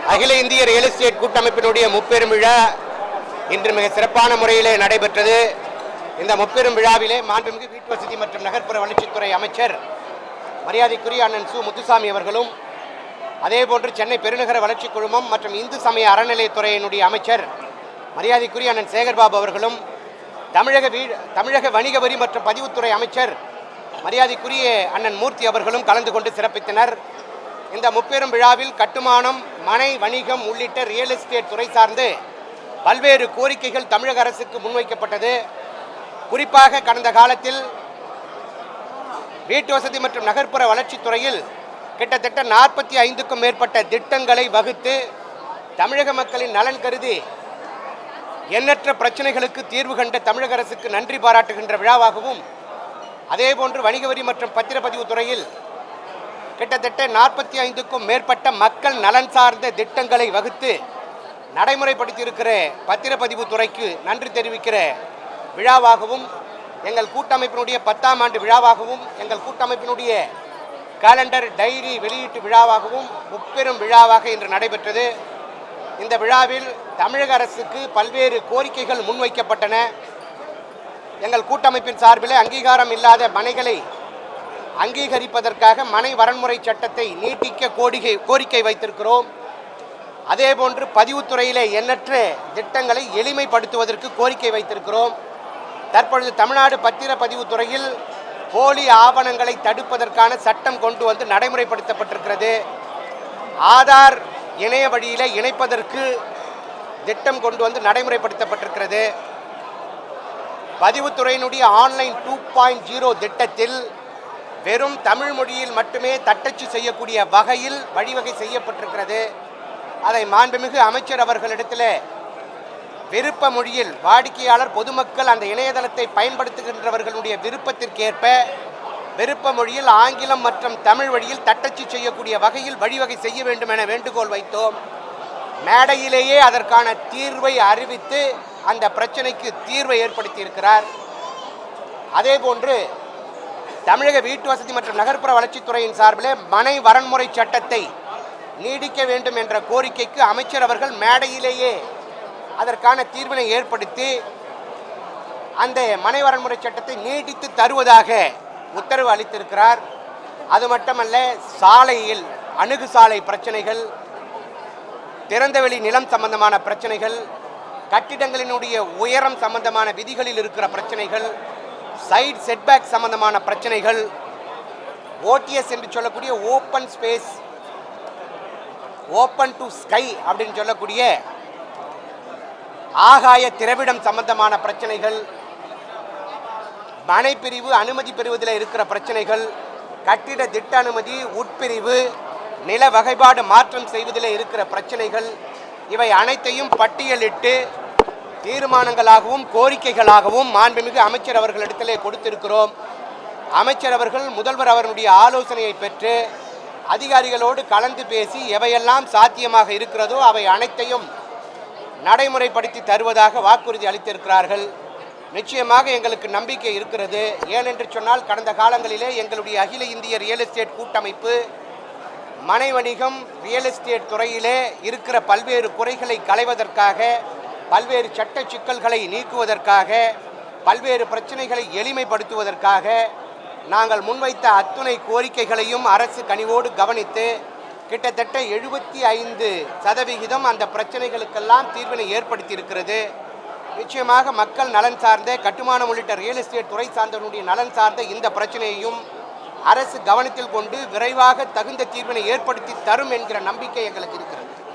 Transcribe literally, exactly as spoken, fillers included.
அகில இந்திய real estate கூட்டமைப்பினுடைய முப்பெரும் விழா இன்று மிக சிறப்பான முறையிலே நடைபெற்றது. இந்த முப்பெரும் விழாவிலே மாண்புமிகு வீட்டு வசதி மற்றும் நகர்ப்புற வளர்ச்சித்துறை அமைச்சர் மரியாதைக்குரிய அண்ணன் சு முத்துசாமி அவர்களும், அதேபோன்று சென்னை பெருநகர வளர்ச்சி குழுமம் மற்றும் இந்து சமய அறநிலையத்துறையினுடைய அமைச்சர் மரியாதைக்குரிய அண்ணன் சேகர்பாபு அவர்களும், தமிழக வீ தமிழக வணிக வரி மற்றும் பதிவுத்துறை அமைச்சர் மரியாதைக்குரிய அண்ணன் மூர்த்தி அவர்களும் கலந்து கொண்டு சிறப்பித்தனர். இந்த முப்பெரும் விழாவில் கட்டுமானம், மனை வணிகம் உள்ளிட்ட ரியல் எஸ்டேட் துறை சார்ந்து பல்வேறு கோரிக்கைகள் தமிழக அரசுக்கு முன்வைக்கப்பட்டது. குறிப்பாக கடந்த காலத்தில் வீட்டு வசதி மற்றும் நகர்ப்புற வளர்ச்சித்துறையில் கிட்டத்தட்ட நாற்பத்தி ஐந்துக்கும் மேற்பட்ட திட்டங்களை வகுத்து தமிழக மக்களின் நலன் கருதி எண்ணற்ற பிரச்சனைகளுக்கு தீர்வு கண்ட தமிழக அரசுக்கு நன்றி பாராட்டுகின்ற விழாவாகவும், அதேபோன்று வணிக வரி மற்றும் பத்திரப்பதிவு துறையில் கிட்டத்தட்ட நாற்பத்தி ஐந்துக்கும் மேற்பட்ட மக்கள் நலன் சார்ந்த திட்டங்களை வகுத்து நடைமுறைப்படுத்தி இருக்கிற பத்திரப்பதிவு துறைக்கு நன்றி தெரிவிக்கிற விழாவாகவும், எங்கள் கூட்டமைப்பினுடைய பத்தாம் ஆண்டு விழாவாகவும், எங்கள் கூட்டமைப்பினுடைய காலண்டர் டைரி வெளியீட்டு விழாவாகவும் முப்பெரும் விழாவாக இன்று நடைபெற்றது. இந்த விழாவில் தமிழக அரசுக்கு பல்வேறு கோரிக்கைகள் முன்வைக்கப்பட்டன. எங்கள் கூட்டமைப்பின் சார்பில் அங்கீகாரம் இல்லாத மனைகளை அங்கீகரிப்பதற்காக மனை வரன்முறை சட்டத்தை நீட்டிக்க கோரிக்கை கோரிக்கை வைத்திருக்கிறோம். அதேபோன்று பதிவுத்துறையிலே எண்ணற்ற திட்டங்களை எளிமைப்படுத்துவதற்கு கோரிக்கை வைத்திருக்கிறோம். தற்பொழுது தமிழ்நாடு பத்திரப்பதிவு துறையில் போலி ஆவணங்களை தடுப்பதற்கான சட்டம் கொண்டு வந்து நடைமுறைப்படுத்தப்பட்டிருக்கிறது. ஆதார் இணைய வழியில் இணைப்பதற்கு திட்டம் கொண்டு வந்து நடைமுறைப்படுத்தப்பட்டிருக்கிறது. பதிவுத்துறையினுடைய ஆன்லைன் டூ பாயிண்ட் ஜீரோ திட்டத்தில் வெறும் தமிழ் மொழியில் மட்டுமே தட்டச்சு செய்யக்கூடிய வகையில் வழிவகை செய்யப்பட்டிருக்கிறது. அதை மாண்புமிகு அமைச்சர் அவர்களிடத்தில் விருப்ப மொழியில் வாடிக்கையாளர் பொதுமக்கள் அந்த இணையதளத்தை பயன்படுத்துகின்றவர்களுடைய விருப்பத்திற்கேற்ப விருப்ப மொழியில் ஆங்கிலம் மற்றும் தமிழ் வழியில் தட்டச்சு செய்யக்கூடிய வகையில் வழிவகை செய்ய வேண்டும் என வேண்டுகோள் வைத்தோம். மேடையிலேயே அதற்கான தீர்வை அறிவித்து அந்த பிரச்சனைக்கு தீர்வை ஏற்படுத்தி இருக்கிறார். அதேபோன்று தமிழக வீட்டு வசதி மற்றும் நகர்ப்புற வளர்ச்சித்துறையின் சார்பில் மனை வரன்முறை சட்டத்தை நீடிக்க வேண்டும் என்ற கோரிக்கைக்கு அமைச்சர் அவர்கள் மேடையிலேயே அதற்கான தீர்வினை ஏற்படுத்தி அந்த மனை வரன்முறை சட்டத்தை நீடித்து தருவதாக உத்தரவு அளித்திருக்கிறார். அது மட்டுமல்ல, சாலையில் அணுகு சாலை பிரச்சனைகள், திறந்தவெளி நிலம் சம்பந்தமான பிரச்சனைகள், கட்டிடங்களினுடைய உயரம் சம்பந்தமான விதிகளில் இருக்கிற பிரச்சனைகள், சைட் செட்பேக் சம்பந்தமான பிரச்சனைகள், ஓடிஎஸ் என்று சொல்லக்கூடிய open space, open to sky அப்படின்னு சொல்லக்கூடிய ஆகாய திரவிடம் சம்பந்தமான பிரச்சனைகள், மனை பிரிவு அனுமதி பெறுவதில் இருக்கிற பிரச்சனைகள், கட்டிட திட்ட அனுமதி உட்பிரிவு நில வகைப்பாடு மாற்றம் செய்வதில் இருக்கிற பிரச்சனைகள், இவை அனைத்தையும் பட்டியலிட்டு தீர்மானங்களாகவும் கோரிக்கைகளாகவும் மாண்புமிகு அமைச்சர் அவர்களிடத்திலே கொடுத்திருக்கிறோம். அமைச்சர் அவர்கள் முதல்வர் அவர்களுடைய ஆலோசனையை பெற்று அதிகாரிகளோடு கலந்து பேசி எவையெல்லாம் சாத்தியமாக இருக்கிறதோ அவை அனைத்தையும் நடைமுறைப்படுத்தி தருவதாக வாக்குறுதி அளித்திருக்கிறார்கள். நிச்சயமாக எங்களுக்கு நம்பிக்கை இருக்கிறது. ஏனென்று சொன்னால், கடந்த காலங்களிலே எங்களுடைய அகில இந்திய ரியல் எஸ்டேட் கூட்டமைப்பு மனை வணிகம் ரியல் எஸ்டேட் துறையிலே இருக்கிற பல்வேறு குறைகளை களைவதற்காக, பல்வேறு சட்ட சிக்கல்களை நீக்குவதற்காக, பல்வேறு பிரச்சனைகளை எளிமைப்படுத்துவதற்காக நாங்கள் முன்வைத்த அத்துணை கோரிக்கைகளையும் அரசு கனிவோடு கவனித்து கிட்டத்தட்ட எழுபத்தி ஐந்து சதவிகிதம் அந்த பிரச்சனைகளுக்கெல்லாம் தீர்வினை ஏற்படுத்தி இருக்கிறது. நிச்சயமாக மக்கள் நலன் சார்ந்த, கட்டுமானம் உள்ளிட்ட ரியல் எஸ்டேட் துறை சார்ந்தவனுடைய நலன் சார்ந்த இந்த பிரச்சனையையும் அரசு கவனத்தில் கொண்டு விரைவாக தகுந்த தீர்வினை ஏற்படுத்தி தரும் என்கிற நம்பிக்கை எங்களுக்கு இருக்கிறது.